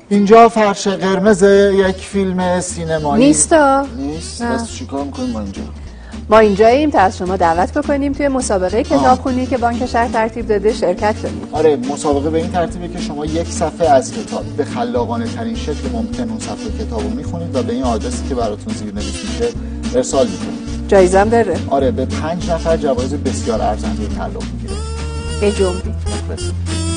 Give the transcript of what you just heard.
اینجا فرش قرمز یک فیلم سینمایی نیست. پس چیکار میکنیم ما اینجا؟ ما اینجاییم تا از شما دعوت بکنیم توی مسابقه کتابخونی که بانک شهر ترتیب داده شرکت کنیم. آره، مسابقه به این ترتیبه که شما یک صفحه از کتاب به خلاقانه ترین شکل ممکن اون صفحه کتابو میخونید و به این آدرسی که براتون زیرنویس میشه ارسال میکنید. جایزه هم داره. آره، به 5 نفر جوایز بسیار ارزنده تعلق میگیره. به جنبی.